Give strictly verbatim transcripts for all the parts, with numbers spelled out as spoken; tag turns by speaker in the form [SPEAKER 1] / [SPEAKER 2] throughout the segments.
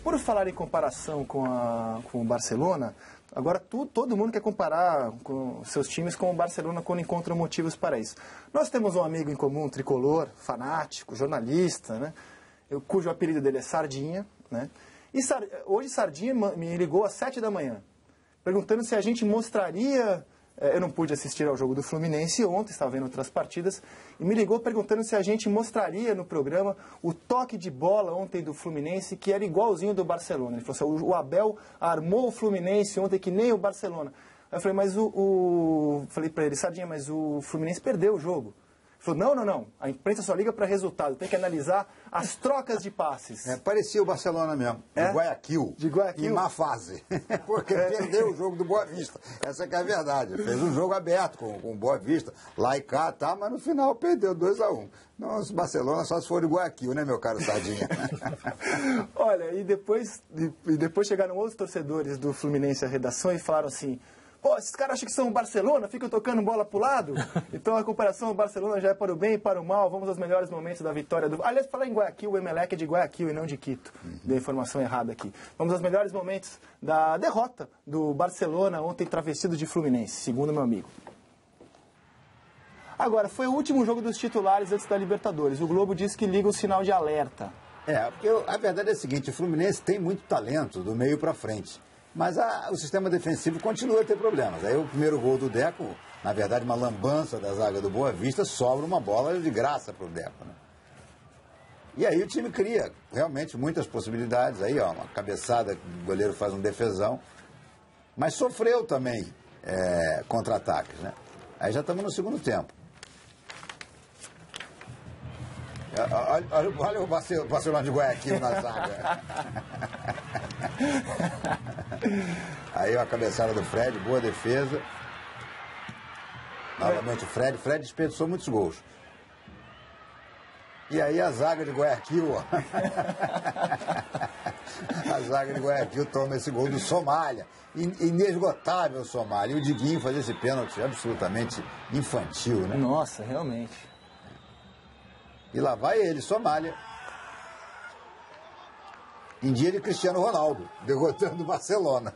[SPEAKER 1] Por falar em comparação com, a, com o Barcelona, agora tu, todo mundo quer comparar com seus times com o Barcelona quando encontram motivos para isso. Nós temos um amigo em comum, tricolor, fanático, jornalista, né? Eu, cujo apelido dele é Sardinha, né? E Sar, hoje Sardinha me ligou às sete da manhã, perguntando se a gente mostraria... Eu não pude assistir ao jogo do Fluminense ontem, estava vendo outras partidas, e me ligou perguntando se a gente mostraria no programa o toque de bola ontem do Fluminense, que era igualzinho do Barcelona. Ele falou assim, o Abel armou o Fluminense ontem que nem o Barcelona. Aí eu falei, mas o... o... Falei para ele, Sardinha, mas o Fluminense perdeu o jogo. Ele falou, não, não, não, a imprensa só liga para resultado, tem que analisar as trocas de passes.
[SPEAKER 2] É, parecia o Barcelona mesmo, de é? Guayaquil,
[SPEAKER 1] de Guayaquil,
[SPEAKER 2] em má fase, porque é. perdeu o jogo do Boa Vista, essa que é a verdade, fez um jogo aberto com, com o Boa Vista, lá e cá, tá, mas no final perdeu dois a um. Nossa, Barcelona só se for de Guayaquil, né, meu caro Sardinha?
[SPEAKER 1] Olha, e depois, e depois chegaram outros torcedores do Fluminense à redação e falaram assim, pô, esses caras acham que são o Barcelona, ficam tocando bola pro lado? Então a comparação do Barcelona já é para o bem e para o mal. Vamos aos melhores momentos da vitória do... Aliás, falar em Guayaquil, o Emelec é de Guayaquil e não de Quito. Uhum. Dei informação errada aqui. Vamos aos melhores momentos da derrota do Barcelona ontem travestido de Fluminense, segundo meu amigo. Agora, foi o último jogo dos titulares antes da Libertadores. O Globo diz que liga o sinal de alerta.
[SPEAKER 2] É, porque a verdade é a seguinte, o Fluminense tem muito talento do meio para frente. Mas a, o sistema defensivo continua a ter problemas. Aí o primeiro gol do Deco, na verdade uma lambança da zaga do Boa Vista, sobra uma bola de graça para o Deco, né? E aí o time cria realmente muitas possibilidades. Aí, ó, uma cabeçada, o goleiro faz um defesão. Mas sofreu também é, contra-ataques, né? Aí já estamos no segundo tempo. Olha, olha, olha o Barcelona de Guayaquil na zaga. Aí a cabeçada do Fred, boa defesa. Novamente o Fred, Fred desperdiçou muitos gols. E aí a zaga de Guayaquil, ó. A zaga de Guayaquil toma esse gol do Somália. Inesgotável o Somália. E o Diguinho faz esse pênalti absolutamente infantil, né?
[SPEAKER 1] Nossa, realmente.
[SPEAKER 2] E lá vai ele, Somália. Em dia de Cristiano Ronaldo, derrotando o Barcelona.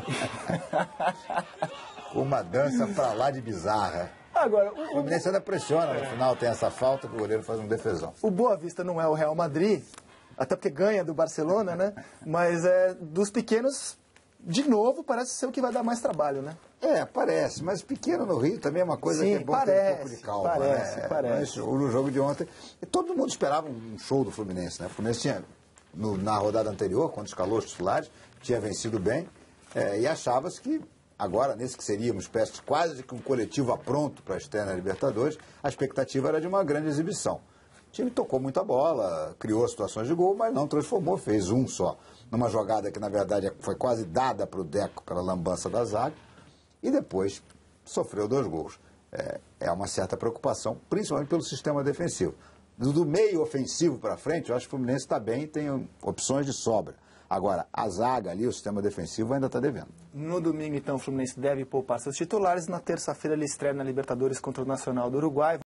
[SPEAKER 2] Uma dança pra lá de bizarra.
[SPEAKER 1] Agora, o,
[SPEAKER 2] o Fluminense ainda pressiona, no final tem essa falta que o goleiro faz um defesão.
[SPEAKER 1] O Boa Vista não é o Real Madrid, até porque ganha do Barcelona, né? Mas é dos pequenos, de novo, parece ser o que vai dar mais trabalho, né?
[SPEAKER 2] É, parece, mas pequeno no Rio também é uma coisa
[SPEAKER 1] Sim,
[SPEAKER 2] que é bom
[SPEAKER 1] parece,
[SPEAKER 2] ter um pouco de calma,
[SPEAKER 1] parece,
[SPEAKER 2] né?
[SPEAKER 1] Parece,
[SPEAKER 2] mas no jogo de ontem, todo mundo esperava um show do Fluminense, né? O Fluminense tinha, no, na rodada anterior, quando escalou os titulares, tinha vencido bem, é, e achava-se que agora, nesse que seria uma espécie de quase que um coletivo a pronto para a externa Libertadores, a expectativa era de uma grande exibição. O time tocou muita bola, criou situações de gol, mas não transformou, fez um só. Numa jogada que, na verdade, foi quase dada para o Deco pela lambança da zaga, e depois sofreu dois gols. É, é uma certa preocupação, principalmente pelo sistema defensivo. Do, do meio ofensivo para frente, eu acho que o Fluminense está bem e tem opções de sobra. Agora, a zaga ali, o sistema defensivo ainda está devendo.
[SPEAKER 1] No domingo, então, o Fluminense deve poupar seus titulares. Na terça-feira, ele estreia na Libertadores contra o Nacional do Uruguai.